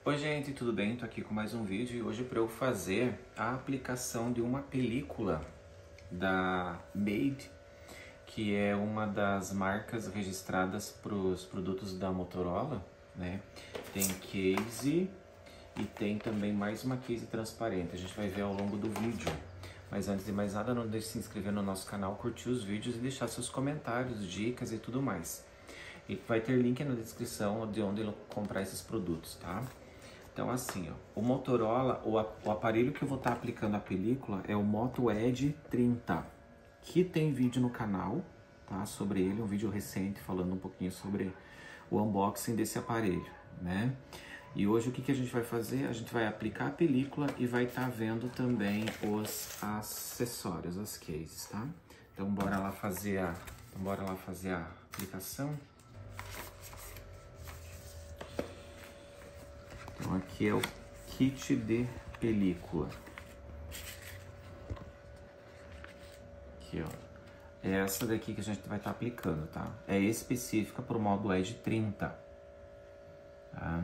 Oi gente, tudo bem? Tô aqui com mais um vídeo e hoje para eu fazer a aplicação de uma película da Made, que é uma das marcas registradas para os produtos da Motorola, né? Tem case e tem também mais uma case transparente, a gente vai ver ao longo do vídeo. Mas antes de mais nada, não deixe de se inscrever no nosso canal, curtir os vídeos e deixar seus comentários, dicas e tudo mais. E vai ter link na descrição de onde comprar esses produtos, tá? Então assim, ó, o Motorola, o aparelho que eu vou estar aplicando a película é o Moto Edge 30, que tem vídeo no canal, tá? Sobre ele, um vídeo recente falando um pouquinho sobre o unboxing desse aparelho, né? E hoje o que a gente vai fazer? A gente vai aplicar a película e vai estar vendo também os acessórios, as cases, tá? Então bora lá fazer a aplicação. Então aqui é o kit de película. Aqui, ó. É essa daqui que a gente vai estar aplicando, tá? É específica para o Moto Edge 30. Tá?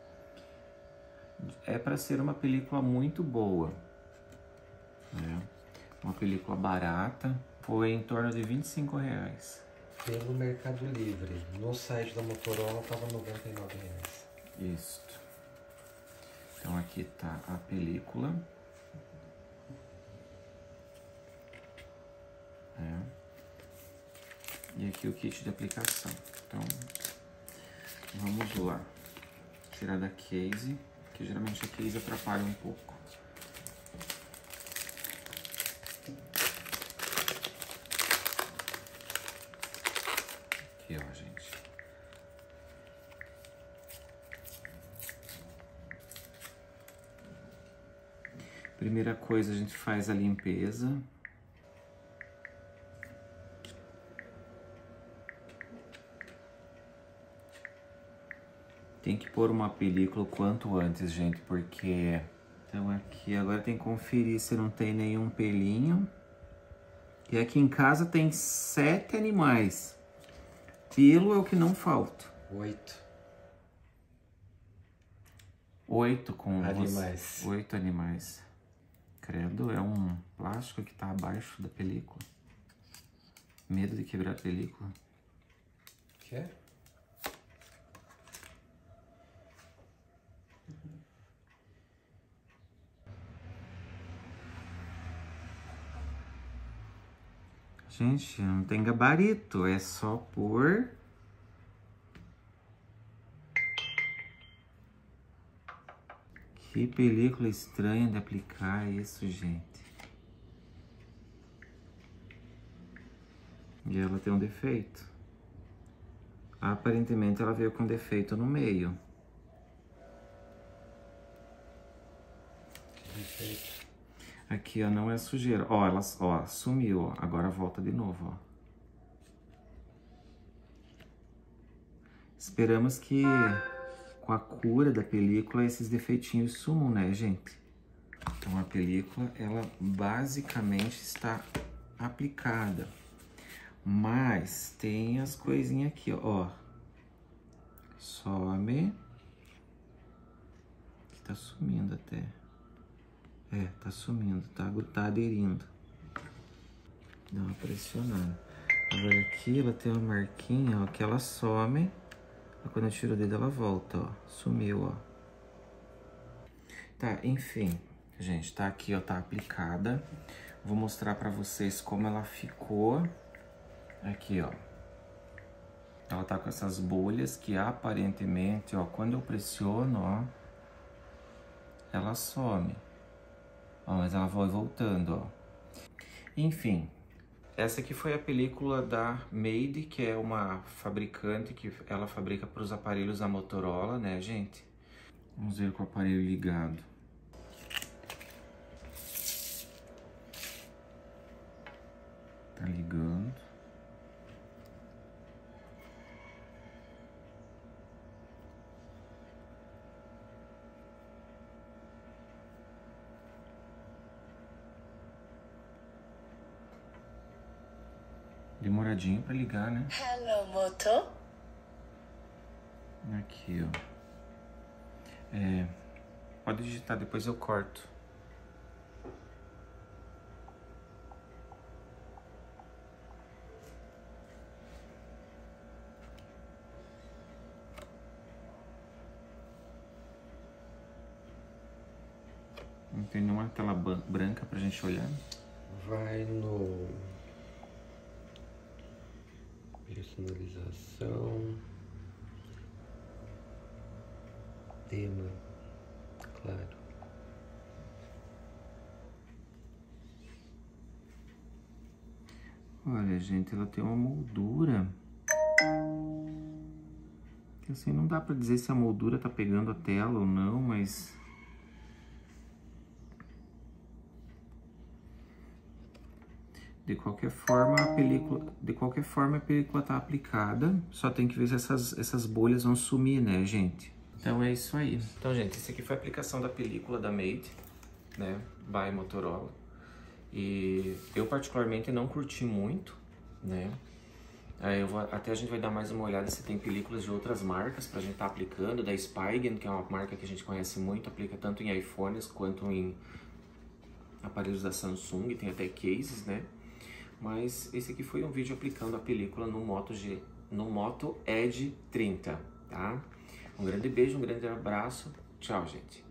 É para ser uma película muito boa, né? Uma película barata, foi em torno de R$25. Pelo Mercado Livre. No site da Motorola tava R$99. Isso. Então aqui tá a película. E aqui o kit de aplicação. Então, vamos lá. Tirar da case, que geralmente a case atrapalha um pouco. Aqui, ó, gente. Primeira coisa, a gente faz a limpeza. Tem que pôr uma película o quanto antes, gente, porque... Então aqui, agora tem que conferir se não tem nenhum pelinho. E aqui em casa tem 7 animais. Pelo é o que não falta. 8 com animais. 8 animais. Credo, é um plástico que tá abaixo da película. Medo de quebrar a película. Quer? Gente, não tem gabarito, é só pôr. Que película estranha de aplicar isso, gente. E ela tem um defeito. Aparentemente ela veio com defeito no meio. Defeito. Aqui, ó, não é sujeira. Ó, ela sumiu, ó. Agora volta de novo, ó. Esperamos que com a cura da película esses defeitinhos sumam, né, gente? Então a película, ela basicamente está aplicada. Mas tem as coisinhas aqui, ó. Some. Que tá sumindo até. É, tá sumindo, tá aderindo. Dá uma pressionada. Agora aqui ela tem uma marquinha, ó, que ela some. Quando eu tiro o dedo ela volta, ó. Sumiu, ó. Tá, enfim. Gente, tá aqui, ó, tá aplicada. Vou mostrar pra vocês como ela ficou. Aqui, ó. Ela tá com essas bolhas que aparentemente, ó, quando eu pressiono, ó, ela some. Ó, mas ela vai voltando, ó. Enfim, essa aqui foi a película da Made, que é uma fabricante que ela fabrica para os aparelhos da Motorola, né, gente? Vamos ver com o aparelho ligado. Tá ligando. Demoradinho pra ligar, né? Hello, Moto. Aqui, ó. Pode digitar, depois eu corto. Não tem nenhuma tela branca pra gente olhar? Vai no... personalização... tema, claro. Olha, gente, ela tem uma moldura. Que assim, não dá pra dizer se a moldura tá pegando a tela ou não, mas... De qualquer forma, a película tá aplicada. Só tem que ver se essas bolhas vão sumir, né, gente? Então é isso aí. Então, gente, esse aqui foi a aplicação da película da Made, né, by Motorola. E eu particularmente não curti muito, né? Até a gente vai dar mais uma olhada se tem películas de outras marcas pra gente tá aplicando, da Spigen, que é uma marca que a gente conhece muito, aplica tanto em iPhones quanto em aparelhos da Samsung, tem até cases, né? Mas esse aqui foi um vídeo aplicando a película no Moto Edge 30, tá? Um grande beijo, um grande abraço. Tchau, gente.